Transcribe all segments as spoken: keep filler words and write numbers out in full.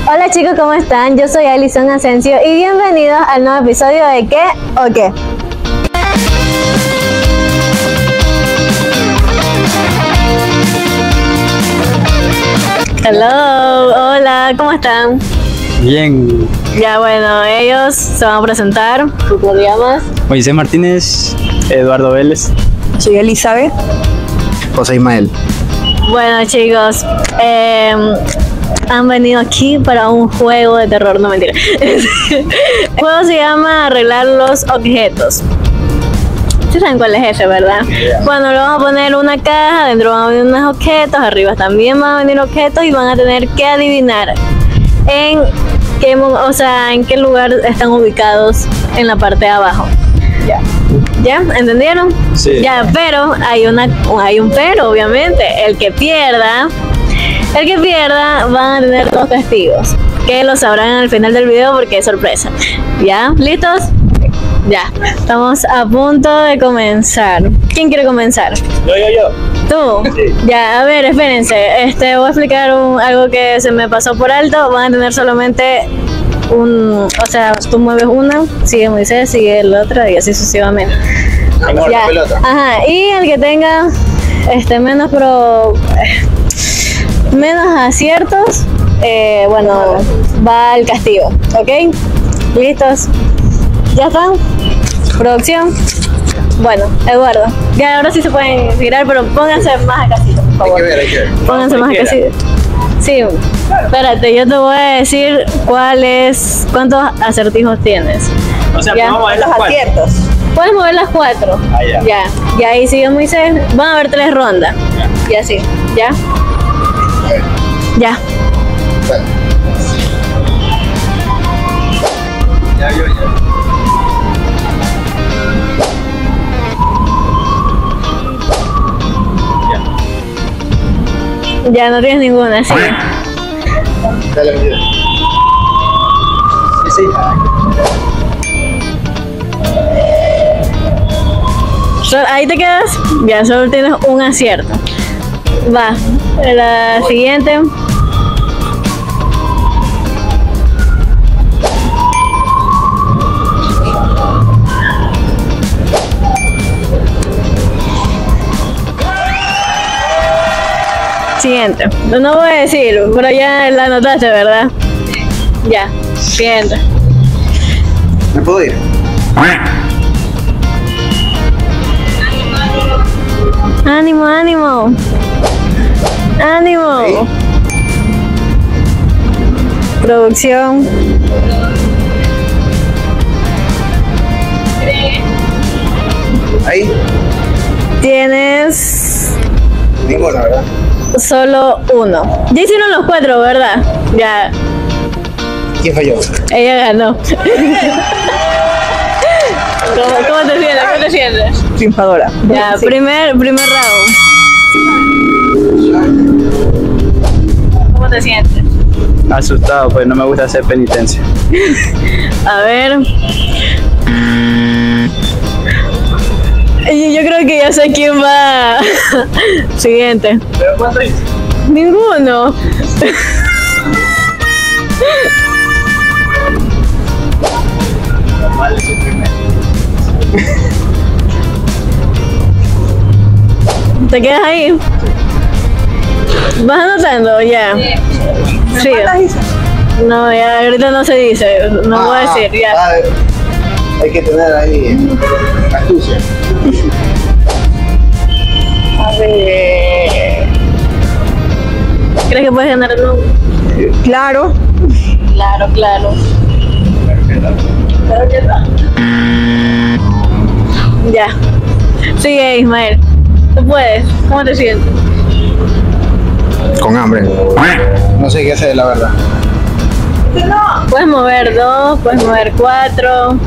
Hola chicos, ¿cómo están? Yo soy Alison Asensio y bienvenidos al nuevo episodio de ¿Qué o qué? Hello, hola, ¿cómo están? Bien. Ya bueno, ellos se van a presentar. ¿Tú cómo te llamas? Moisés Martínez, Eduardo Vélez. Soy Elizabeth. José Ismael. Bueno chicos, eh, han venido aquí para un juego de terror, no mentira. El juego se llama Arreglar los objetos. ¿Sí saben cuál es ese, verdad? Bueno, le vamos a poner una caja, dentro van a venir unos objetos, arriba también van a venir objetos y van a tener que adivinar en qué, o sea, en qué lugar están ubicados en la parte de abajo. Ya. ¿Ya? ¿Entendieron? Sí. Ya, pero hay una hay un pero, obviamente. El que pierda, el que pierda van a tener dos castigos, que lo sabrán al final del video porque es sorpresa. ¿Ya? ¿Listos? Ya. Estamos a punto de comenzar. ¿Quién quiere comenzar? Yo, yo, yo. ¿Tú? Sí. Ya, a ver, espérense. Este, voy a explicar un, algo que se me pasó por alto. Van a tener solamente un, o sea, tú mueves una, sigue Moisés, sigue el otro y así sucesivamente. Ya. Ajá, y el que tenga este menos pro menos aciertos, eh, bueno, va al castigo, ¿ok? ¿Listos? ¿Ya están? ¿Producción? Bueno, Eduardo, ya ahora sí se pueden girar, pero pónganse más acá, por favor. Hay que ver, hay que ver. Pónganse más acá. Sí, espérate, yo te voy a decir cuáles, cuántos acertijos tienes. O sea, Ya. vamos a ver las Los cuatro. aciertos. Puedes mover las cuatro. Ah, ya. Ya. Y ahí sigue Moisés. Van a haber tres rondas. Y así. ¿Ya? Ya. Ya, yo, ya. Ya no tienes ninguna, sí. Dale, mira. Sí, sí. So- ahí te quedas. Ya solo tienes un acierto. Va. La siguiente. Siguiente. No voy a decir, pero ya la anotaste, ¿verdad? Ya. Siguiente. ¿Me puedo ir? Ánimo, ánimo. Ánimo. Ahí. Producción. Ahí. Tienes Ninguna, ¿verdad? solo uno. Ya hicieron los cuatro, ¿verdad? Ya. ¿Quién falló? Ella ganó. ¿Cómo, cómo te sientes? ¿Cómo te sientes? Triunfadora. Ya, Sí. primer, primer round. ¿Cómo te sientes? Asustado, pues no me gusta hacer penitencia. A ver. Y yo creo que ya sé quién va. Siguiente. ¿Pero cuánto hice? Ninguno. Vale, es el primero. ¿Te quedas ahí? ¿Vas anotando? Ya. Sí. ¿Cuántas hice? No, ya ahorita no se dice. No voy a decir, ya. Ah, hay que tener ahí astucia. A ver. ¿Crees que puedes ganar el número? Claro. Claro, claro. Claro que no. Ya. Sigue, Ismael. Tú puedes. ¿Cómo te sientes? Con hambre. No sé qué hacer, la verdad. Puedes mover dos, puedes mover cuatro.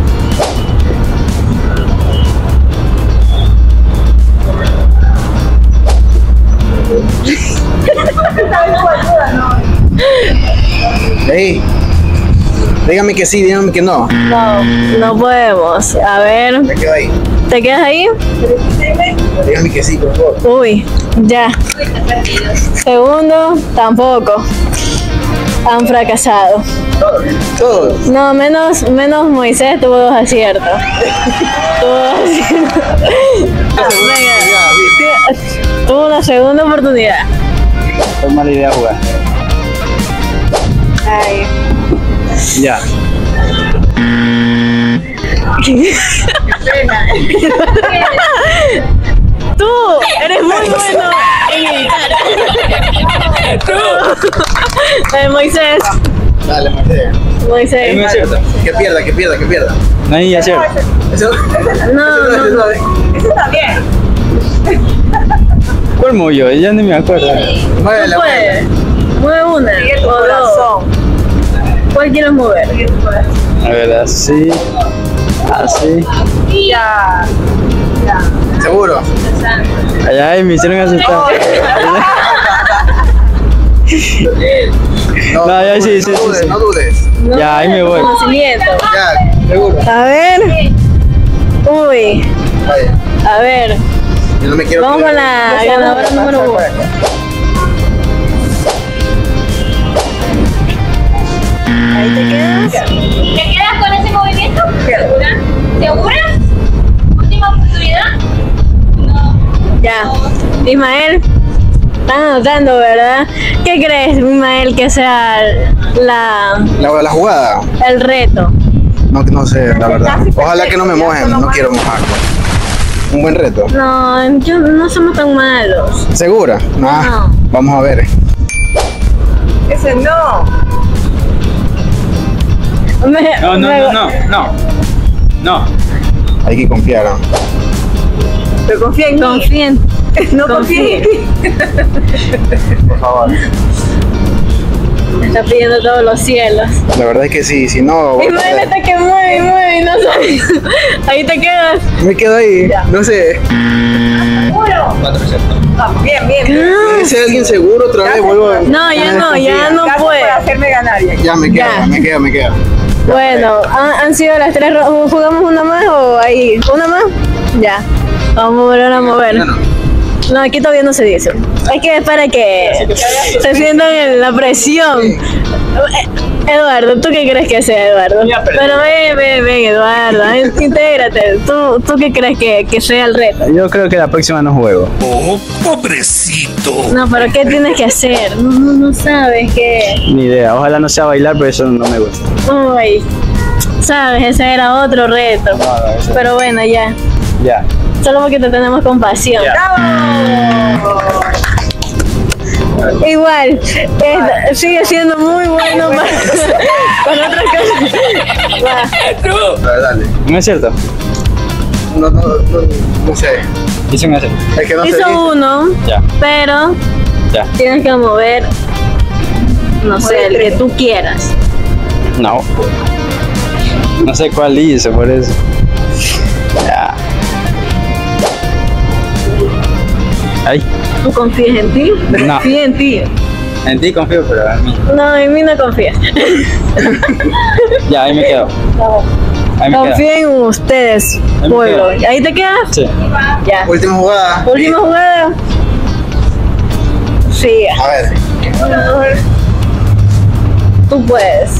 Ey, dígame que sí, dígame que no. No, no podemos. A ver, Me quedo ahí. ¿te quedas ahí? Dígame que sí, por favor. Uy, ya. Segundo, tampoco. han fracasado. Todos. No, menos, menos Moisés tuvo dos aciertos. Tuvo dos aciertos. Venga. Tuvo una segunda oportunidad. Es mala idea jugar. Ay. Ya. Tú eres muy bueno en editar. Eh, Moisés. Dale, Moisés. Moisés. No es cierto. Que pierda, que pierda, que pierda. No hay ya cierto. Eso. No, no, no. Eso está bien. ¿Cuál movió? Ya no me acuerdo. Muévela, No puedes. Mueve una Sigue tu o dos. corazón. ¿Cuál quieres mover? A ver, así. Así. Ya. Seguro. Allá ay, me hicieron asustar. No, No, ya no sí, dudes, sí, no sí, dudes, sí. no dudes. No, Ya, ahí me voy. Conocimiento. Ya, seguro. A ver. Uy. Vaya. A ver. Yo no me quiero. Vamos con quedar. la ganadora número uno. Ahí te quedas. ¿Te quedas con ese movimiento? ¿Segura? ¿Segura? ¿Última oportunidad? No. Ya. Ismael. Están anotando, ¿verdad? ¿Qué crees, Ismael, que sea la, La, la jugada. el reto? No, no sé, la verdad. Ojalá que no me mojen, no quiero mojarme. Un buen reto. No, yo, no somos tan malos. ¿Segura? Ah, No. vamos a ver. Ese no. Me- No, no, me- no, no, no. No. Hay que confiar. ¿No? Pero confía en mí. Confíen. No confía en mí. Por favor. Me está pidiendo todos los cielos. La verdad es que sí, si no. Ismael está que mueve y mueve y no sabes. Ahí te quedas. Me quedo ahí, no sé. Ah, bien, bien. bien. Tiene que ser alguien seguro otra vez, vuelvo a. No, ya no, ya no Gracias puede. por hacerme ganar ya. Ya me quedo, Ya. me quedo, me quedo. Bueno, ¿han, han sido las tres ro- ¿Jugamos una más o ahí? ¿Una más? Ya. Vamos a volver a mover. Ya no. No, aquí todavía no se dice. Hay que esperar a que se sientan en la presión. Eh, Eduardo, ¿tú qué crees que sea, Eduardo? Ya, pero- Pero ven, ven, ven, Eduardo, eh, intégrate. ¿Tú, ¿Tú qué crees que, que sea el reto? Yo creo que la próxima no juego. Oh, pobrecito. No, pero ¿qué tienes que hacer? No, no, no sabes qué. Ni idea. Ojalá no sea bailar, pero eso no me gusta. Uy, sabes, ese era otro reto. No, no, eso- Pero bueno, ya. Ya. Solo porque te tenemos compasión. Igual, es- sigue siendo muy bueno para, para otras cosas. Va. A ver, dale. ¿No es cierto? No, no, no, no sé. Hice un hacer. Es que no sé. Hizo uno, Ya. pero Ya. tienes que mover, no sé, el que tú quieras. No. No sé cuál hice, por eso. Ya. Ay. ¿Tú confías en ti? No. Confía en ti. En ti confío, pero en mí. No, en mí no confías. Ya, ahí me quedo. Ahí me quedo. Confía en ustedes, me pueblo. quedo. ¿Ahí te quedas? Sí. Ya. Última jugada. Última jugada. Sí, A ver. tú puedes.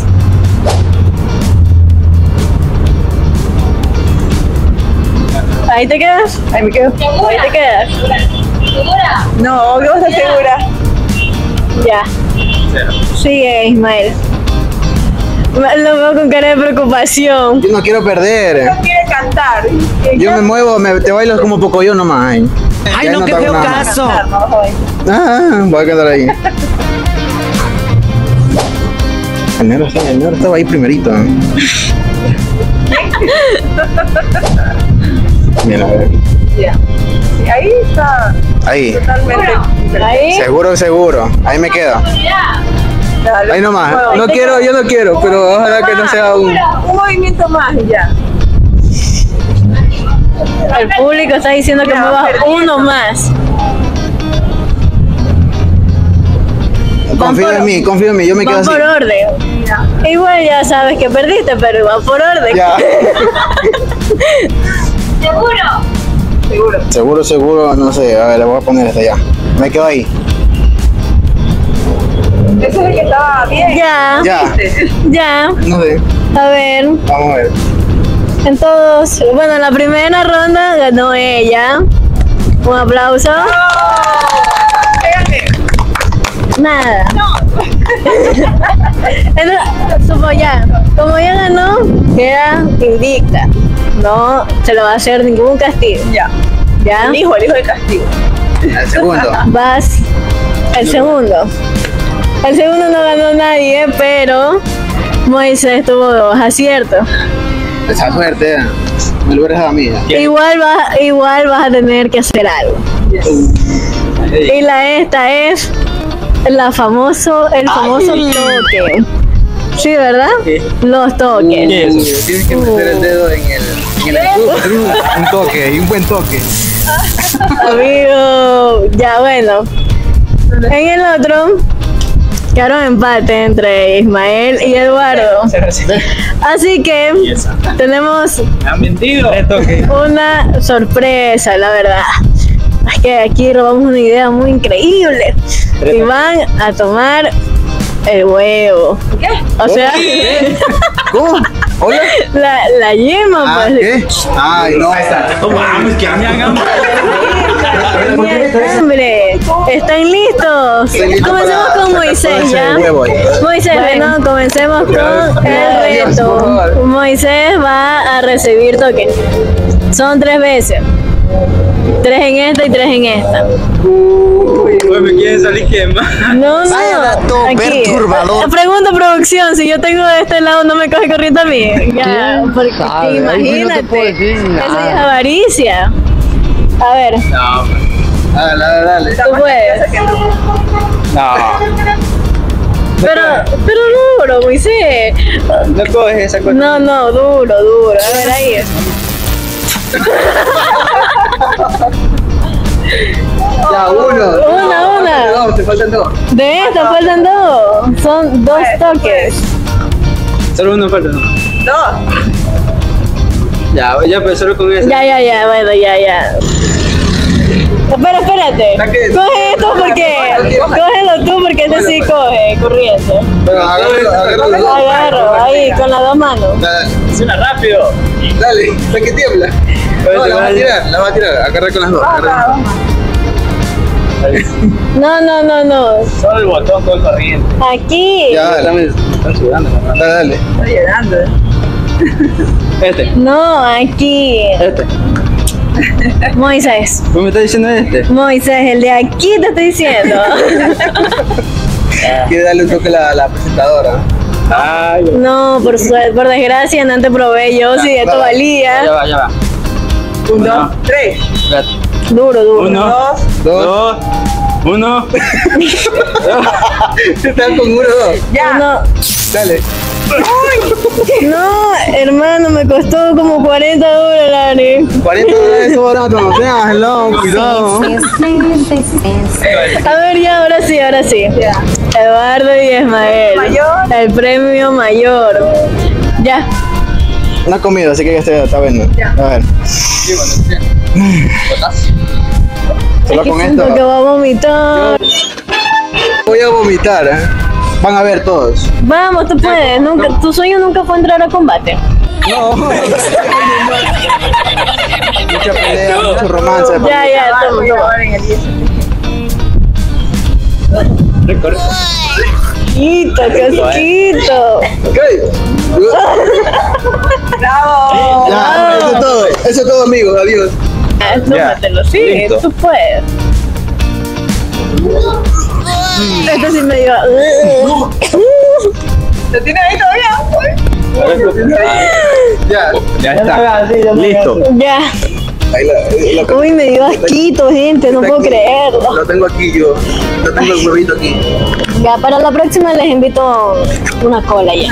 Ahí te quedas. Ahí me quedo. Ahí te quedas. ¿Segura? No, obvio vas a segura. Ya. Sigue, Ismael. Lo veo con cara de preocupación. Yo no quiero perder. No quiere cantar. Yo me muevo, me, te bailas como poco yo nomás. Ay, Ay, no, qué te hago feo nada más. caso. No, vas a bailar. Ah, voy a quedar ahí. El negro, sí, el negro estaba ahí primerito. ¿eh? Mira, a ver. Ya. Sí, ahí está Ahí. totalmente. Ahí. Seguro, seguro. Ahí me quedo. Dale. Ahí nomás. Bueno, No ahí te quiero, quedas. yo no quiero, pero ojalá que no sea un. Un movimiento más y ya. El público está diciendo que Ya, muevas perdí. uno más. Confío por- en mí, confío en mí, yo me quedo Va así. por orden. Igual ya sabes que perdiste, pero va por orden. Ya. ¿Seguro? Seguro. Seguro, seguro, no sé. A ver, le voy a poner esta ya. Me quedo ahí. Ese es el que estaba bien. Ya, Ya, ya. no sé. A ver, Vamos a ver. en todos. Bueno, en la primera ronda ganó ella. Un aplauso. Nada. Entonces, supo ya. Como ya ganó, queda invicta. No se le va a hacer ningún castigo. Ya. ¿Ya? El hijo, el hijo de castigo. El segundo. Vas el segundo. El segundo no ganó nadie, pero Moisés tuvo dos aciertos. Esa suerte. Me lo hubieras dado a mí. ya. Igual vas, igual vas a tener que hacer algo. Y la esta es la famoso, el famoso toque. Sí, ¿verdad? ¿Qué? Los toques. ¿Qué es eso? Tienes que meter el dedo en el, en el escudo. Un toque, y un buen toque. Amigo, ya bueno. En el otro quedaron empate entre Ismael y Eduardo. Así que tenemos Me han mentido. Retoque. una sorpresa, la verdad. Es que aquí robamos una idea muy increíble. Y van a tomar el huevo. ¿Qué? O sea, ¿Cómo? ¿Hola? la, la yema, Ah, pues. ¿qué? Ay, no. No mames, que me hagan. Hombre, ¿están listos? Estoy listo Comencemos para con sacar Moisés, todo ese ¿ya? huevo ahí. Moisés, bueno, comencemos con el Dios, por reto. favor. Moisés va a recibir toque. Son tres veces. Tres en esta y tres en esta. Uy, me quieren salir quema. No, no. Vaya dato Aquí. perturbador. Pregunta producción, si yo tengo de este lado no me coge corriente a mí. Ya, porque Sabe, ahí sí no te imagínate. puedo decir Eso nada. es avaricia. A ver, No, Dale, dale, dale. tú puedes. no. Pero, pero duro, Moisés. No coges esa cosa. No, no, duro, duro. A ver, ahí. Ya, uno. Una, una. No, te faltan dos. De esta faltan dos. Son dos toques. Solo uno falta. ¿no? Dos. Ya, ya, pues solo con eso. Ya, ya, ya, bueno, ya, ya. Espera, espérate. Saque. Coge esto porque. Cógelo tú porque este sí coge, corriente. Pero agárralo, agárralo. Agarro, ahí, con las dos manos. Dale, Suena rápido. dale, hasta que tiembla. No, la vas a tirar, la vas a tirar. Agarra con las dos. agarra con las dos. No, no, no, no. Solo el botón con corriente. Aquí. Ya, dale, Están sudando, ¿no? dale, dale. Estoy llorando. Este. No, aquí. Este. Moisés. ¿Cómo me estás diciendo este? Moisés, el de aquí te estoy diciendo. Quiere darle un toque a la, la presentadora. Ay, ya No, por suerte, por desgracia, no te probé yo, si esto va. valía. va, ya va. Uno, tres. Espérate. Duro, duro. Uno, Dos. Dos. dos, uno. Están con uno, dos. Ya. No, Dale. no, hermano, me costó como cuarenta dólares. cuarenta dólares eso barato. No seas hello, cuidado. A ver, ya, ahora sí, ahora sí. Ya. Eduardo y Ismael. Mayor. El premio mayor. Ya. No ha comido, así que ya está, está bueno. A ver. Solo con Siento que esto va a vomitar. voy a vomitar, ¿eh? Van a ver todos. Vamos, tú puedes. Nunca, tu sueño nunca fue entrar a combate. No. Mucha pelea, mucho romance. Ya, ya, toma, Voy a toma. grabar en el diez. Recorre. Quito, casquito. Ok. ¡Bravo! Ya, eso es todo. Eso es todo, amigos. Adiós. Ah, tómatelo, sí, listo. tú puedes. Esto sí me dio. ¿Lo tienes ahí todavía? Ya. Ya está. Listo. Ya. Ahí la, la- Uy, me dio asquito, gente, no está puedo aquí. creerlo. Lo tengo aquí yo. Lo tengo el huevito aquí. Ya, para la próxima les invito una cola ya.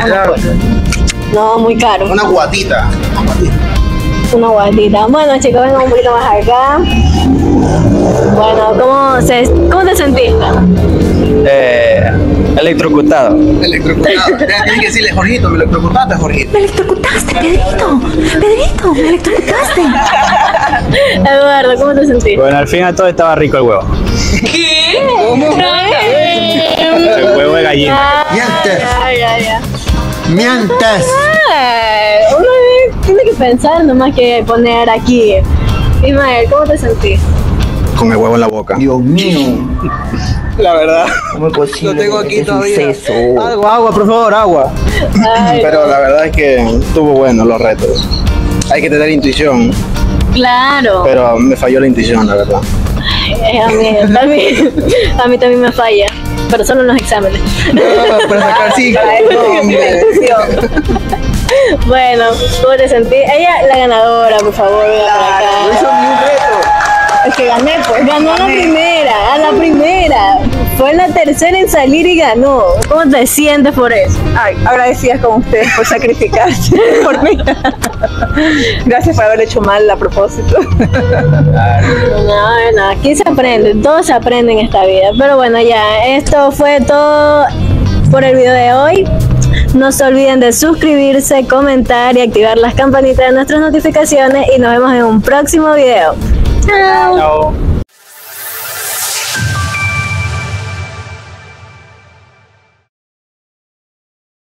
No, muy caro. Una guatita. Una guatita. Una guatita. Bueno, chicos, vengan un poquito más acá. Bueno, ¿cómo, se, ¿cómo te sentiste? Eh, electrocutado. Electrocutado. Ya tienes que decirle, Jorgito, me electrocutaste, Jorgito. Me electrocutaste, Pedrito. Pedrito, me electrocutaste. Eduardo, ¿cómo te sentiste? Bueno, al final todo estaba rico el huevo. ¿Cómo? Eh, El huevo de gallina. Ah, Mientes. ya, ya, ya. Mientes. Ay, uno tiene que pensar nomás que poner aquí. Ismael, ¿cómo te sentís? Con el huevo en la boca. Dios mío. La verdad. ¿Cómo es posible? Lo tengo aquí Es un todavía. seso. Agua, agua, por favor, agua. Ay, Pero no. la verdad es que estuvo bueno los retos. Hay que tener intuición, Claro. pero me falló la intuición, la verdad. Eh, a, mí, a, mí, a mí también me falla, pero solo en los exámenes. No, para sacar cinco. No, hombre. Bueno, ¿cómo te sentís? Ella, la ganadora, por favor, venga para acá. No hizo ni un reto. Es que gané, pues. Ganó la primera, a la primera. Fue la tercera en salir y ganó. ¿Cómo te sientes por eso? Ay, agradecidas con ustedes por sacrificarse por mí. Gracias por haber hecho mal a propósito. No, no, aquí se aprende, todo se aprende en esta vida. Pero bueno, ya, esto fue todo por el video de hoy. No se olviden de suscribirse, comentar y activar las campanitas de nuestras notificaciones y nos vemos en un próximo video. Chao. Chao.